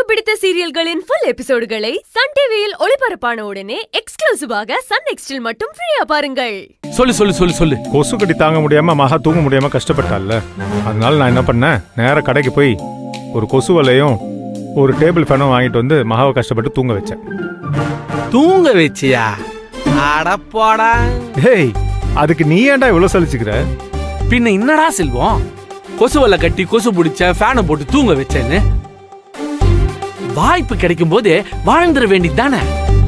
பிடித்த சீரியல்களின் full எபிசோடுகளை Sun டிவியில் ஒளிபரப்பான உடனே எக்ஸ்க்ளூசிவாக சன் நெக்ஸ்டில் மட்டும் ஃப்ரீயா பாருங்கள். சொல்லு. கொசு கடி தாங்க முடியாம மகா தூங்க முடியாம கஷ்டப்பட்டால. அதனால நான் என்ன பண்ணேன், நேரா கடைக்கு போய் ஒரு கொசு வலையும் ஒரு டேபிள் ஃபேனும் வாங்கிட்டு வந்து மகாவை கஷ்டப்பட்டு தூங்க வச்சேன். தூங்க வச்சியா? அட போடா. டேய், அதுக்கு நீ ஏன்டா இவ்வளவு சலிச்சுக்கிற? பின்ன என்னடா செல்வம், கொசு வலை கட்டி கொசு பிடிச்ச ஃபேனை போட்டு தூங்க வச்சேன்னு வாய்ப்பு கிடைக்கும் போது வாழ்ந்துட வேண்டியது தானே.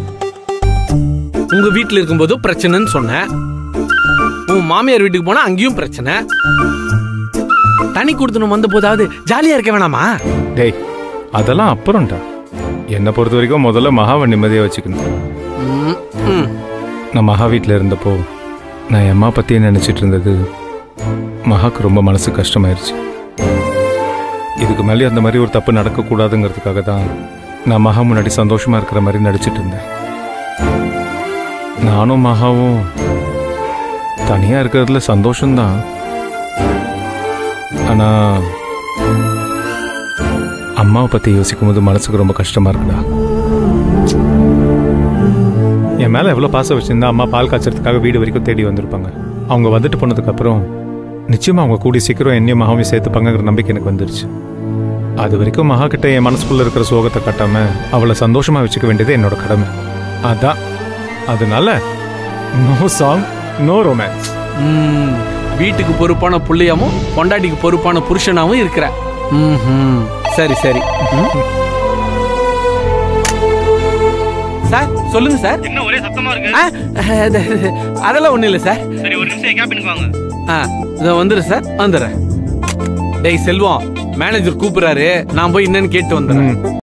உங்க வீட்டுல இருக்கும்போது பிரச்சனைன்னு சொன்ன, உன் மாமியார் வீட்டுக்கு போனா அங்கேயும் பிரச்சனை. தனி கொடுத்தனும் வந்த போதாவது ஜாலியா இருக்க வேணாமா? டேய், அதெல்லாம் அப்புறம்டா. என்னை பொறுத்த வரைக்கும் முதல்ல மகாவை நிம்மதியா வச்சுக்கணும். நான் மகா வீட்டில் இருந்தப்போ நான் என் அம்மா பத்தியே நினைச்சிட்டு இருந்தது மகாக்கு ரொம்ப மனசு கஷ்டமாயிருச்சு. இதுக்கு மேலே அந்த மாதிரி ஒரு தப்பு நடக்கக்கூடாதுங்கிறதுக்காக தான் நான் மகா முன்னாடி சந்தோஷமா இருக்கிற மாதிரி நடிச்சிட்டு இருந்தேன். நானும் மகாவும் தனியா இருக்கிறதுல சந்தோஷம்தான். ஆனா அம்மாவை பத்தி யோசிக்கும் போது மனசுக்கு ரொம்ப கஷ்டமா இருக்குடா. என் மேல எவ்வளவு பாசம் வச்சிருந்தா அம்மா பால் காய்ச்சறதுக்காக வீடு வரைக்கும் தேடி வந்திருப்பாங்க. அவங்க வந்துட்டு போனதுக்கு அப்புறம் நிச்சயமா அவங்க கூடி சீக்கிரம் என்னையும் மகாவையும் சேர்த்துப்பாங்கிற நம்பிக்கை எனக்கு வந்துருச்சு. அது வரைக்கும் மகா கிட்ட என் மனசுக்குள்ள இருக்கிற சோகத்தை கட்டாம அவளை சந்தோஷமா வச்சுக்க வேண்டியது என்னோட கடமை. அதான். அதனால நோ சாங், நோ ரொமான்ஸ். வீட்டுக்கு பொறுப்பான புள்ளையாவும் பொண்டாட்டிக்கு பொறுப்பான புருஷனாவும் இருக்கிற. சரி. சார் சொல்லுங்க சார். என்ன ஒரே சத்தமா இருக்கு? அதெல்லாம் ஒண்ணு இல்ல சார். சரி, ஒரு நிமிஷம் கேபினுக்கு வாங்க. இதோ வந்துரு சார், வந்துடுறேன். டேய் செல்வம், மேனேஜர் கூப்பிடுறாரு, நான் போய் என்னன்னு கேட்டு வந்துடுறேன்.